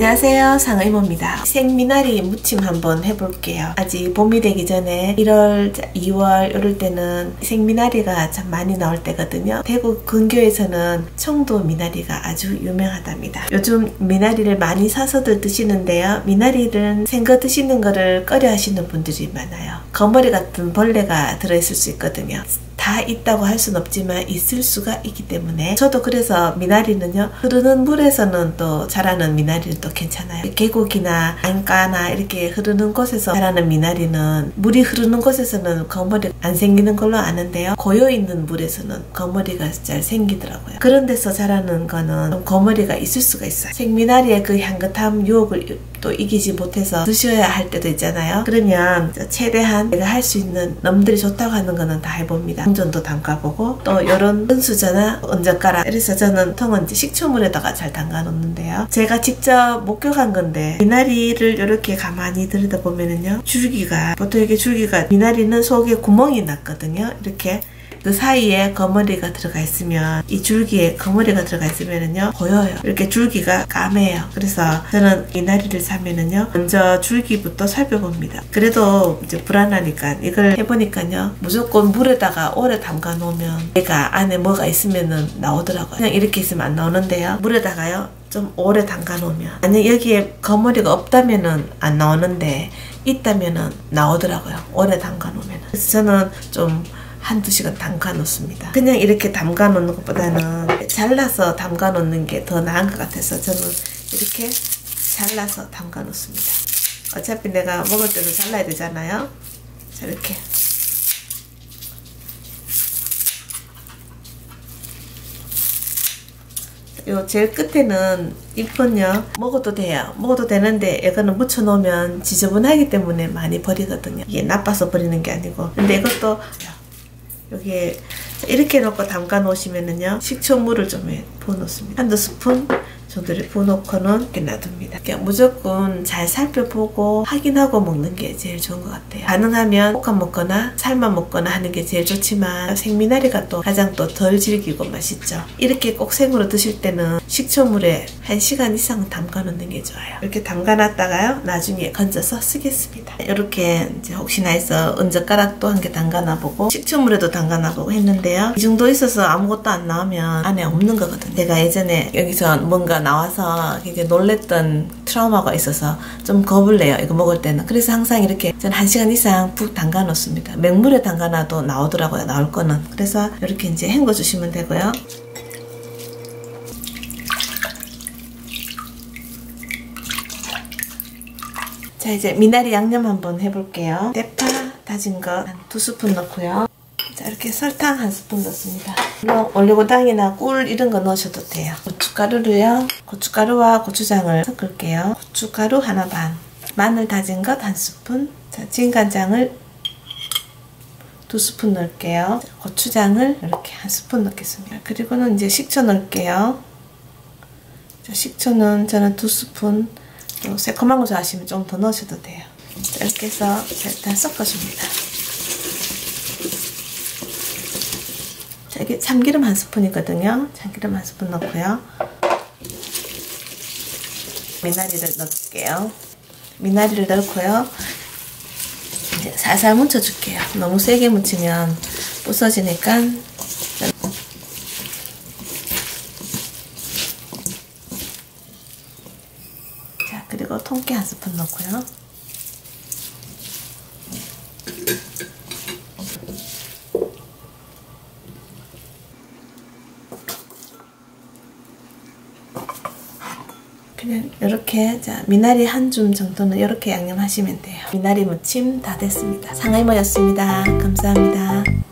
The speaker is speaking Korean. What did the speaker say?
안녕하세요, 상의모입니다. 생미나리 무침 한번 해볼게요. 아직 봄이 되기 전에 1월, 2월 이럴 때는 생미나리가 참 많이 나올 때거든요. 대구 근교에서는 청도 미나리가 아주 유명하답니다. 요즘 미나리를 많이 사서들 드시는데요. 미나리를 생거 드시는 거를 꺼려 하시는 분들이 많아요. 거머리 같은 벌레가 들어있을 수 있거든요. 다 있다고 할 수는 없지만 있을 수가 있기 때문에 저도 그래서 미나리는요, 흐르는 물에서는 또 자라는 미나리는 또 괜찮아요. 계곡이나 안가나 이렇게 흐르는 곳에서 자라는 미나리는 물이 흐르는 곳에서는 거머리 안 생기는 걸로 아는데요, 고여있는 물에서는 거머리가 잘 생기더라고요. 그런 데서 자라는 거는 좀 거머리가 있을 수가 있어요. 생미나리의 그 향긋함 유혹을 또 이기지 못해서 드셔야 할 때도 있잖아요. 그러면 최대한 내가 할 수 있는 놈들이 좋다고 하는 거는 다 해봅니다. 전도 담가보고 또 이런 은수저나 언젓가락, 그래서 저는 통은 식초물에다가 잘 담가 놓는데요. 제가 직접 목격한 건데 미나리를 이렇게 가만히 들여다보면은요, 줄기가 보통 이게 줄기가 미나리는 속에 구멍이 났거든요. 이렇게 그 사이에 거머리가 들어가 있으면, 이 줄기에 거머리가 들어가 있으면은요 보여요. 이렇게 줄기가 까매요. 그래서 저는 미나리를 사면은요 먼저 줄기부터 살펴봅니다. 그래도 이제 불안하니까 이걸 해보니까요, 무조건 물에다가 오래 담가 놓으면 얘가 안에 뭐가 있으면은 나오더라고요. 그냥 이렇게 있으면 안 나오는데요, 물에다가요 좀 오래 담가 놓으면, 만약 여기에 거머리가 없다면은 안 나오는데 있다면은 나오더라고요, 오래 담가 놓으면. 그래서 저는 좀 한두 시간 담가 놓습니다. 그냥 이렇게 담가 놓는 것보다는 잘라서 담가 놓는 게 더 나은 것 같아서 저는 이렇게 잘라서 담가 놓습니다. 어차피 내가 먹을 때도 잘라야 되잖아요. 자, 이렇게 요 제일 끝에는 잎은요 먹어도 돼요. 먹어도 되는데 이거는 묻혀 놓으면 지저분하기 때문에 많이 버리거든요. 이게 나빠서 버리는 게 아니고. 근데 이것도 여기에 이렇게 놓고 담가 놓으시면은요, 식초물을 좀 부어 놓습니다. 한두 스푼 정도를 부어 놓고는 이렇게 놔둡니다. 그냥 무조건 잘 살펴보고 확인하고 먹는 게 제일 좋은 것 같아요. 가능하면 볶아 먹거나 삶아 먹거나 하는 게 제일 좋지만 생미나리가 또 가장 또 덜 질기고 맛있죠. 이렇게 꼭 생으로 드실 때는 식초물에 1시간 이상 담가 놓는 게 좋아요. 이렇게 담가 놨다가요 나중에 건져서 쓰겠습니다. 이렇게 이제 혹시나 해서 언젓가락도 한 개 담가 놔보고 식초물에도 담가 놔보고 했는데요, 이 정도 있어서 아무것도 안 나오면 안에 없는 거거든요. 제가 예전에 여기서 뭔가 나와서 굉장히 놀랬던 트라우마가 있어서 좀 겁을 내요, 이거 먹을 때는. 그래서 항상 이렇게 전 1시간 이상 푹 담가 놓습니다. 맹물에 담가 놔도 나오더라고요, 나올 거는. 그래서 이렇게 이제 헹궈 주시면 되고요. 자, 이제 미나리 양념 한번 해볼게요. 대파 다진 거 한 2스푼 넣고요. 자, 이렇게 설탕 1스푼 넣습니다. 물론 올리고당이나 꿀 이런 거 넣으셔도 돼요. 고춧가루를요, 고춧가루와 고추장을 섞을게요. 고춧가루 하나 반, 마늘 다진 것 1스푼, 자, 진간장을 2스푼 넣을게요. 자, 고추장을 이렇게 1스푼 넣겠습니다. 그리고는 이제 식초 넣을게요. 자, 식초는 저는 2스푼, 또 새콤한 거 좋아하시면 좀 더 넣으셔도 돼요. 자, 이렇게 해서 일단 섞어줍니다. 자, 이게 참기름 1스푼이거든요. 참기름 1스푼 넣고요. 미나리를 넣을게요. 미나리를 넣고요. 이제 살살 묻혀줄게요. 너무 세게 묻히면 부서지니까. 자, 그리고 통깨 1스푼 넣고요. 그냥 이렇게, 자, 미나리 한 줌 정도는 이렇게 양념하시면 돼요. 미나리 무침 다 됐습니다. 상의모였습니다. 감사합니다.